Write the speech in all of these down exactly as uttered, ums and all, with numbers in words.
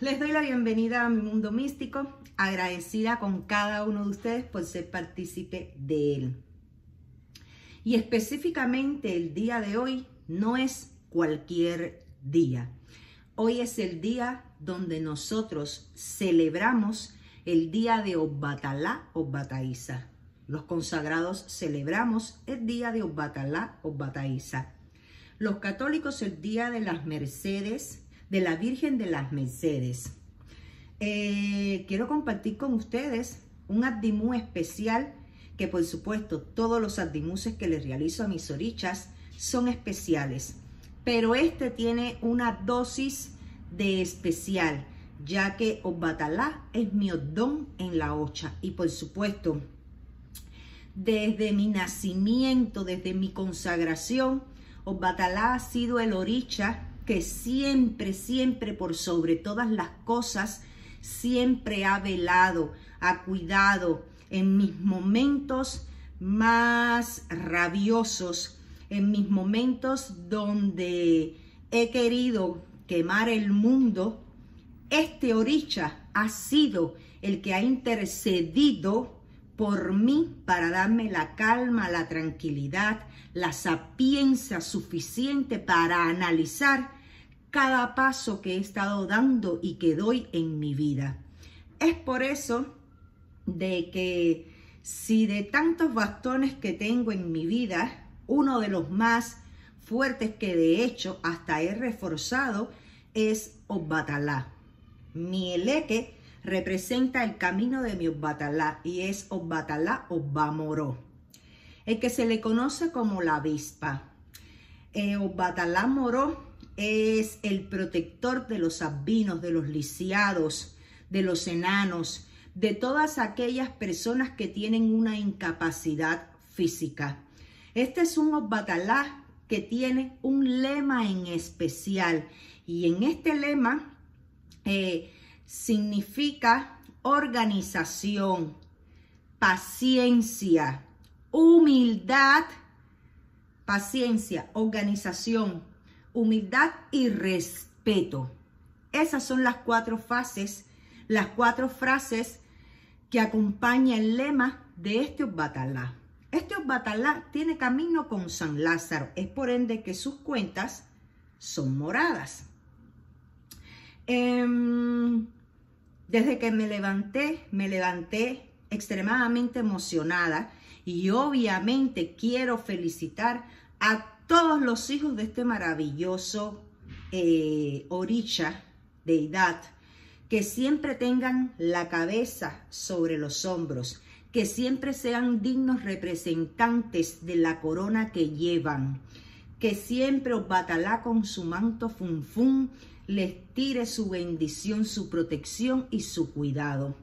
Les doy la bienvenida a mi mundo místico, agradecida con cada uno de ustedes por ser partícipe de él. Y específicamente el día de hoy no es cualquier día. Hoy es el día donde nosotros celebramos el día de Obatalá Obataísa. Los consagrados celebramos el día de Obatalá Obataísa. Los católicos el día de las Mercedes, de la Virgen de las Mercedes. Eh, quiero compartir con ustedes un abdimú especial que, por supuesto, todos los abdimuses que les realizo a mis orichas son especiales, pero este tiene una dosis de especial, ya que Obatalá es mi don en la ocha y, por supuesto, desde mi nacimiento, desde mi consagración, Obatalá ha sido el oricha que siempre, siempre, por sobre todas las cosas, siempre ha velado, ha cuidado en mis momentos más rabiosos, en mis momentos donde he querido quemar el mundo. Este oricha ha sido el que ha intercedido por mí para darme la calma, la tranquilidad, la sapiencia suficiente para analizar cada paso que he estado dando y que doy en mi vida. Es por eso de que si de tantos bastones que tengo en mi vida, uno de los más fuertes que de hecho hasta he reforzado es Obatalá. Mi eleque representa el camino de mi Obatalá y es Obatalá Obamoró, el que se le conoce como la avispa. Eh, Obatalá Moró es el protector de los albinos, de los lisiados, de los enanos, de todas aquellas personas que tienen una incapacidad física. Este es un Obatalá que tiene un lema en especial y en este lema eh, significa organización, paciencia, humildad, paciencia, organización, humildad y respeto. Esas son las cuatro fases, las cuatro frases que acompañan el lema de este Obatalá. Este Obatalá tiene camino con San Lázaro, es por ende que sus cuentas son moradas. Eh, desde que me levanté, me levanté extremadamente emocionada y obviamente quiero felicitar a todos los hijos de este maravilloso eh, oricha, deidad, que siempre tengan la cabeza sobre los hombros, que siempre sean dignos representantes de la corona que llevan, que siempre Obatalá con su manto funfun les tire su bendición, su protección y su cuidado.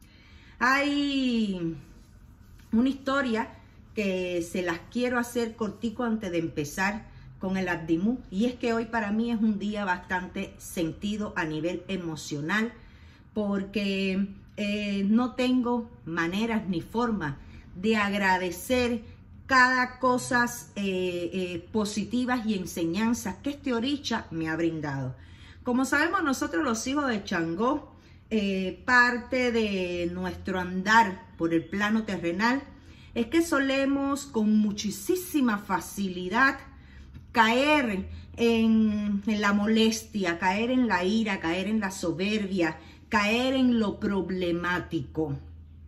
Hay una historia que se las quiero hacer cortico antes de empezar con el abdimú, y es que hoy para mí es un día bastante sentido a nivel emocional, porque eh, no tengo maneras ni forma de agradecer cada cosa eh, eh, positivas y enseñanzas que este oricha me ha brindado. Como sabemos nosotros los hijos de Changó, eh, parte de nuestro andar por el plano terrenal es que solemos con muchísima facilidad caer en, en la molestia, caer en la ira, caer en la soberbia, caer en lo problemático.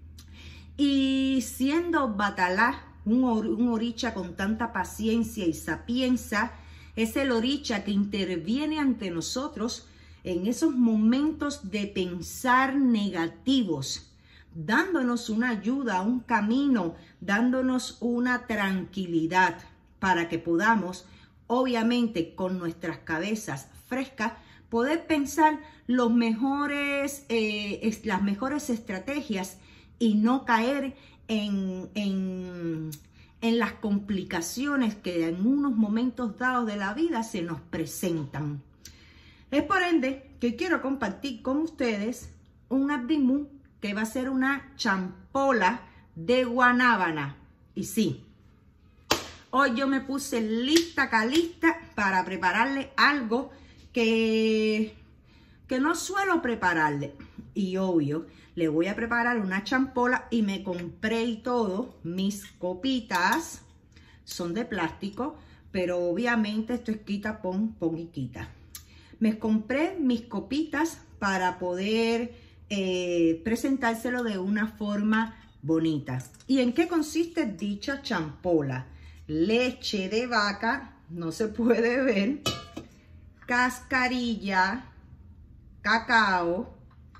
Y siendo Obatalá un, or, un oricha con tanta paciencia y sapienza, es el oricha que interviene ante nosotros en esos momentos de pensar negativos, dándonos una ayuda, un camino, dándonos una tranquilidad para que podamos, obviamente con nuestras cabezas frescas, poder pensar los mejores, eh, las mejores estrategias y no caer en, en, en las complicaciones que en unos momentos dados de la vida se nos presentan. Es por ende que quiero compartir con ustedes un abdimú que va a ser una champola de guanábana. Y sí, hoy yo me puse lista, calista para prepararle algo que que no suelo prepararle. Y obvio, le voy a preparar una champola y me compré y todo mis copitas. Son de plástico, pero obviamente esto es quita, pon, pon y quita. Me compré mis copitas para poder eh, presentárselo de una forma bonita. ¿Y en qué consiste dicha champola? Leche de vaca, no se puede ver, cascarilla, cacao,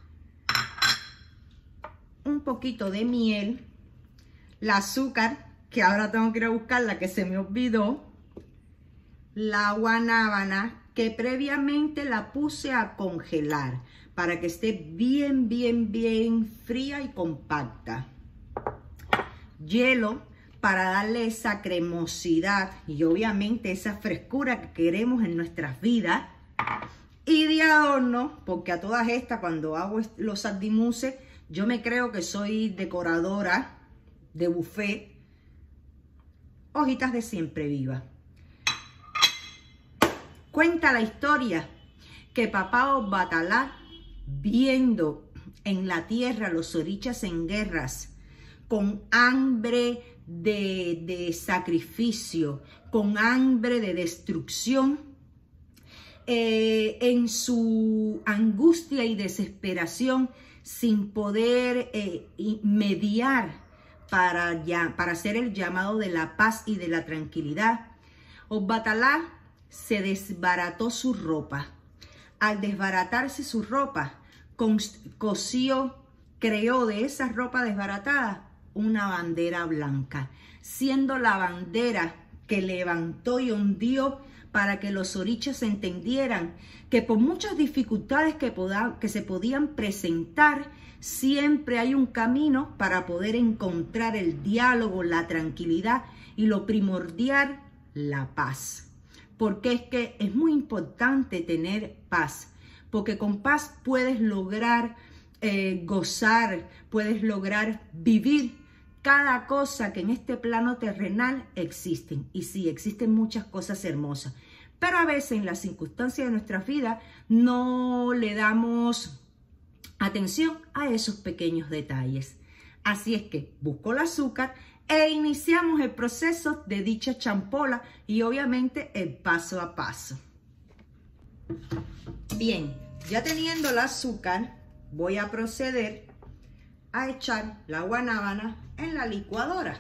un poquito de miel, el azúcar, que ahora tengo que ir a buscarla, que se me olvidó, la guanábana, que previamente la puse a congelar para que esté bien, bien, bien fría y compacta. Hielo para darle esa cremosidad y obviamente esa frescura que queremos en nuestras vidas. Y de adorno, porque a todas estas, cuando hago los sandimuses, yo me creo que soy decoradora de buffet, hojitas de siempre viva. Cuenta la historia que papá Obatalá, viendo en la tierra los orichas en guerras, con hambre de, de sacrificio, con hambre de destrucción, eh, en su angustia y desesperación, sin poder eh, mediar para, ya, para hacer el llamado de la paz y de la tranquilidad, Obatalá se desbarató su ropa. Al desbaratarse su ropa, cosió, creó de esa ropa desbaratada una bandera blanca, siendo la bandera que levantó y hundió para que los orichas entendieran que por muchas dificultades que, poda, que se podían presentar, siempre hay un camino para poder encontrar el diálogo, la tranquilidad y lo primordial, la paz. Porque es que es muy importante tener paz, porque con paz puedes lograr eh, gozar, puedes lograr vivir cada cosa que en este plano terrenal existen. Y sí, existen muchas cosas hermosas, pero a veces en las circunstancias de nuestra vida no le damos atención a esos pequeños detalles. Así es que busco el azúcar e iniciamos el proceso de dicha champola y obviamente el paso a paso. Bien, ya teniendo el azúcar, voy a proceder a echar la guanábana en la licuadora.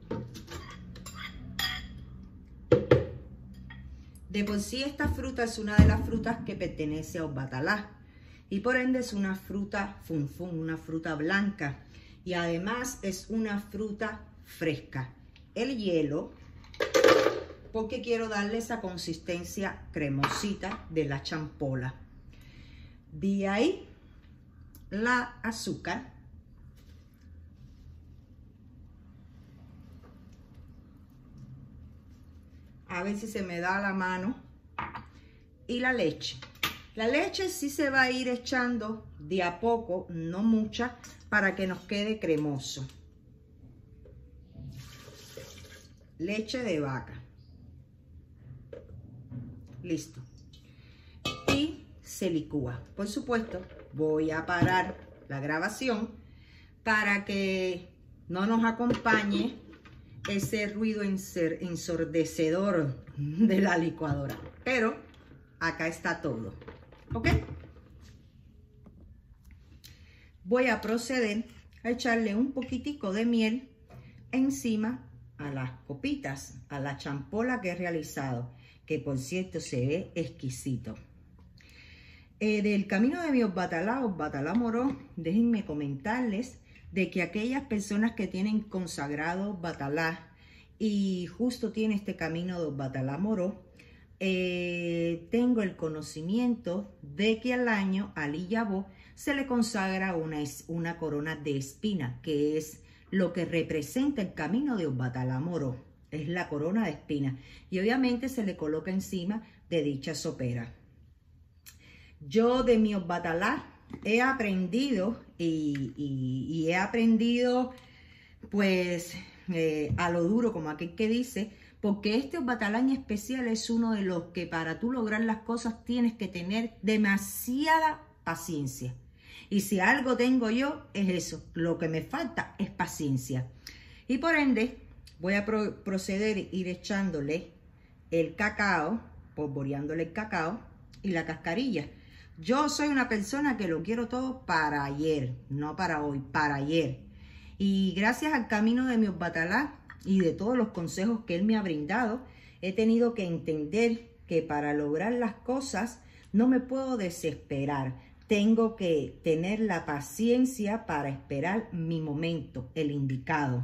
De por sí esta fruta es una de las frutas que pertenece a Obatalá y por ende es una fruta funfun, una fruta blanca y además es una fruta fresca. El hielo, porque quiero darle esa consistencia cremosita de la champola. De ahí la azúcar. A ver si se me da la mano. Y la leche. La leche sí se va a ir echando de a poco, no mucha, para que nos quede cremoso. Leche de vaca. Listo. Y se licúa. Por supuesto, voy a parar la grabación para que no nos acompañe ese ruido ensordecedor de la licuadora. Pero acá está todo. ¿Ok? Voy a proceder a echarle un poquitico de miel encima a las copitas, a la champola que he realizado, que por cierto se ve exquisito. Eh, del camino de mi Obatalá, Obatalá Moró, déjenme comentarles de que aquellas personas que tienen consagrado Obatalá y justo tiene este camino de Obatalá Moró, eh, tengo el conocimiento de que al año, al Iyabó, se le consagra una, una corona de espina, que es lo que representa el camino de Obatalá Moró, es la corona de espina, y obviamente se le coloca encima de dicha sopera. Yo de mi Obatalá he aprendido y, y, y he aprendido pues eh, a lo duro, como aquel que dice, porque este Obatalá en especial es uno de los que para tú lograr las cosas tienes que tener demasiada paciencia. Y si algo tengo yo, es eso. Lo que me falta es paciencia. Y por ende, voy a pro proceder a ir echándole el cacao, polvoreándole el cacao y la cascarilla. Yo soy una persona que lo quiero todo para ayer, no para hoy, para ayer. Y gracias al camino de mi Obatalá y de todos los consejos que él me ha brindado, he tenido que entender que para lograr las cosas no me puedo desesperar. Tengo que tener la paciencia para esperar mi momento, el indicado.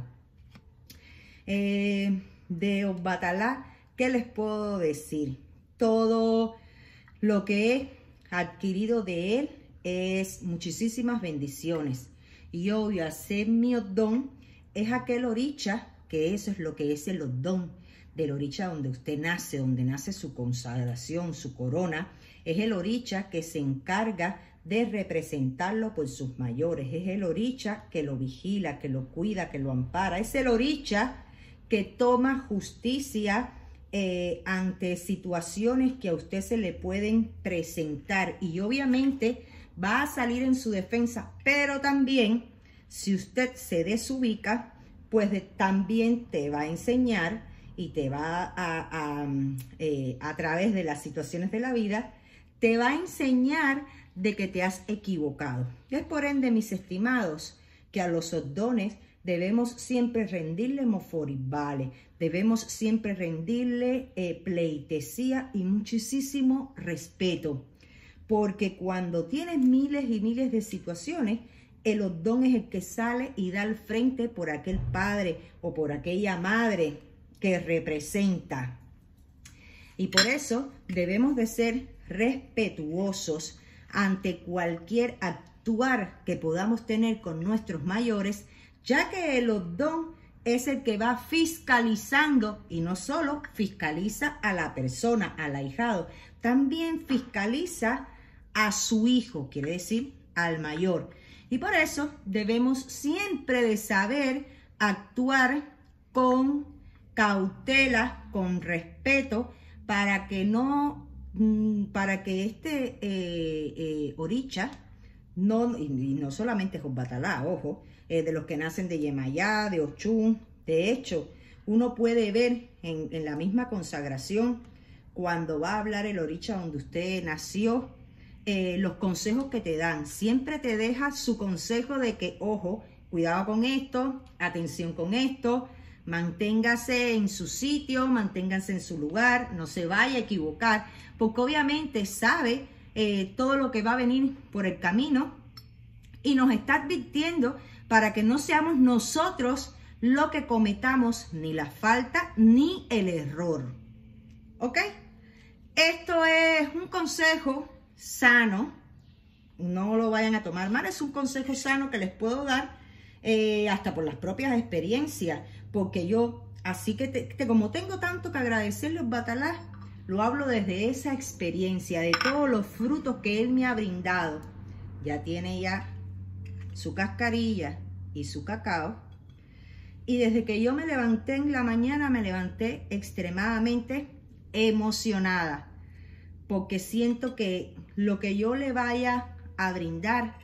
Eh, de Obatalá, ¿qué les puedo decir? Todo lo que he adquirido de él es muchísimas bendiciones. Y obvio, hacer mi odón es aquel oricha, que eso es lo que es el odón del oricha donde usted nace, donde nace su consagración, su corona. Es el oricha que se encarga de representarlo por sus mayores. Es el oricha que lo vigila, que lo cuida, que lo ampara. Es el oricha que toma justicia eh, ante situaciones que a usted se le pueden presentar. Y obviamente va a salir en su defensa, pero también si usted se desubica, pues de, también te va a enseñar y te va a, a, a, eh, a través de las situaciones de la vida, te va a enseñar de que te has equivocado. Es por ende, mis estimados, que a los odones debemos siempre rendirle moforibale, debemos siempre rendirle eh, pleitesía y muchísimo respeto. Porque cuando tienes miles y miles de situaciones, el odón es el que sale y da al frente por aquel padre o por aquella madre que representa. Y por eso debemos de ser respetuosos ante cualquier actuar que podamos tener con nuestros mayores, ya que el odón es el que va fiscalizando y no solo fiscaliza a la persona, al ahijado, también fiscaliza a su hijo, quiere decir al mayor. Y por eso debemos siempre de saber actuar con cautela, con respeto, para que no, para que este eh, eh, oricha, no, y no solamente es Obatalá, ojo, eh, de los que nacen de Yemayá, de Ochún. De hecho, uno puede ver en, en la misma consagración, cuando va a hablar el oricha donde usted nació, eh, los consejos que te dan. Siempre te deja su consejo de que, ojo, cuidado con esto, atención con esto, manténgase en su sitio, manténgase en su lugar, no se vaya a equivocar, porque obviamente sabe eh, todo lo que va a venir por el camino y nos está advirtiendo para que no seamos nosotros lo que cometamos ni la falta ni el error. ¿Ok? Esto es un consejo sano, no lo vayan a tomar mal, es un consejo sano que les puedo dar eh, hasta por las propias experiencias, porque yo, así que te, te, como tengo tanto que agradecerle a Obatalá, lo hablo desde esa experiencia, de todos los frutos que él me ha brindado. Ya tiene ya su cascarilla y su cacao. Y desde que yo me levanté en la mañana, me levanté extremadamente emocionada, porque siento que lo que yo le vaya a brindar,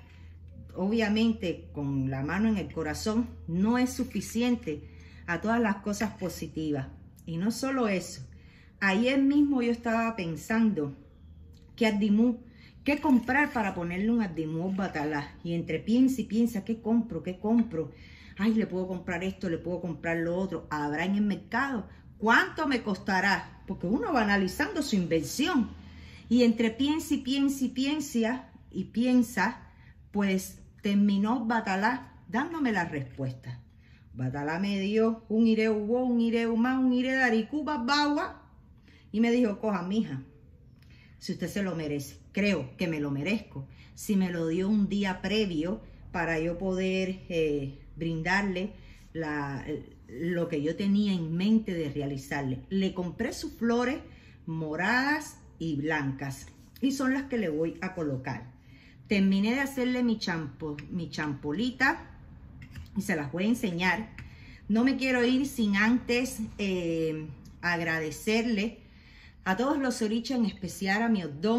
obviamente con la mano en el corazón, no es suficiente a todas las cosas positivas. Y no solo eso, ayer mismo yo estaba pensando que Addimú, qué comprar para ponerle un Addimú Obatalá, y entre piensa y piensa, ¿qué compro? ¿Qué compro? Ay, le puedo comprar esto, le puedo comprar lo otro. ¿Habrá en el mercado? ¿Cuánto me costará? Porque uno va analizando su inversión. Y entre piensa y piensa y piensa y piensa, pues terminó Obatalá dándome la respuesta. Obatalá me dio un ireu wo, un ireu más, un ire daricuba, bagua. Y me dijo, coja, mija, si usted se lo merece. Creo que me lo merezco. Si me lo dio un día previo para yo poder eh, brindarle la, lo que yo tenía en mente de realizarle. Le compré sus flores moradas y blancas y son las que le voy a colocar. Terminé de hacerle mi, champo, mi champolita y se las voy a enseñar. No me quiero ir sin antes eh, agradecerle a todos los orichas, en especial a mi odón,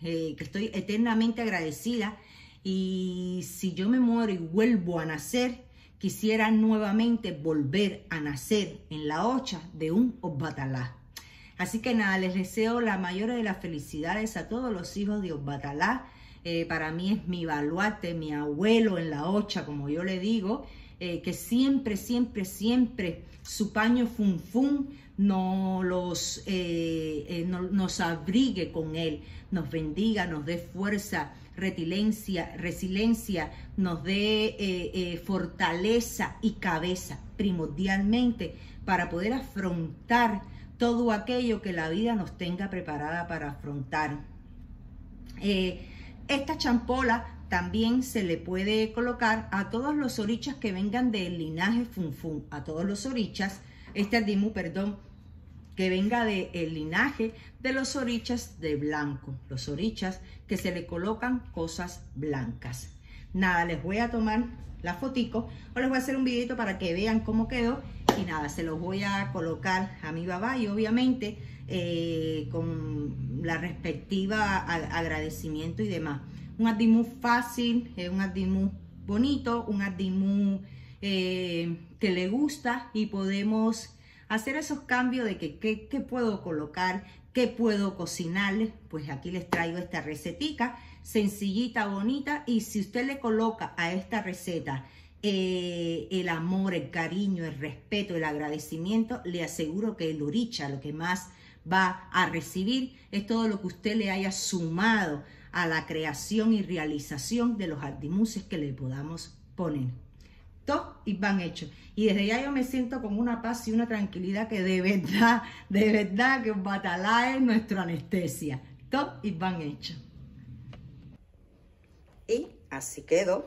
eh, que estoy eternamente agradecida. Y si yo me muero y vuelvo a nacer, quisiera nuevamente volver a nacer en la hocha de un Obatalá. Así que nada, les deseo la mayor de las felicidades a todos los hijos de Obatalá. Eh, para mí es mi baluarte, mi abuelo en la hocha, como yo le digo, eh, que siempre, siempre, siempre su paño fun fun no los, eh, eh, no, nos abrigue con él, nos bendiga, nos dé fuerza, resiliencia, resiliencia, nos dé eh, eh, fortaleza y cabeza, primordialmente, para poder afrontar todo aquello que la vida nos tenga preparada para afrontar. Eh, esta champola también se le puede colocar a todos los orichas que vengan del linaje funfun, a todos los orichas, este adimú, perdón, que venga del linaje de los orichas de blanco, los orichas que se le colocan cosas blancas. Nada, les voy a tomar la fotico o les voy a hacer un videito para que vean cómo quedó y nada, se los voy a colocar a mi babá y obviamente eh, con la respectiva agradecimiento y demás. Un adimú fácil, eh, un adimú bonito, un adimú eh, que le gusta y podemos hacer esos cambios de que qué puedo colocar, qué puedo cocinarles. Pues aquí les traigo esta recetica sencillita, bonita, y si usted le coloca a esta receta eh, el amor, el cariño, el respeto, el agradecimiento, le aseguro que el oricha lo que más va a recibir es todo lo que usted le haya sumado a la creación y realización de los adimuses que le podamos poner. Todo y van hechos. Y desde ya yo me siento con una paz y una tranquilidad que de verdad, de verdad que Obatalá es nuestra anestesia. Todo y van hechos. Y así quedó.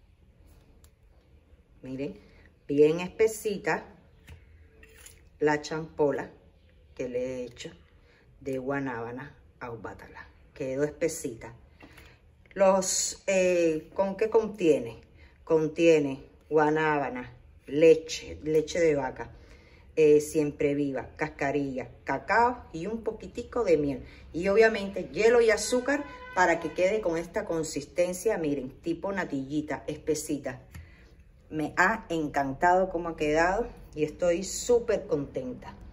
Miren, bien espesita la champola que le he hecho de guanábana a Obatalá. Quedó espesita. Los, eh, ¿con qué contiene? Contiene guanábana, leche, leche de vaca, eh, siempre viva, cascarilla, cacao y un poquitico de miel. Y obviamente hielo y azúcar para que quede con esta consistencia, miren, tipo natillita, espesita. Me ha encantado cómo ha quedado y estoy súper contenta.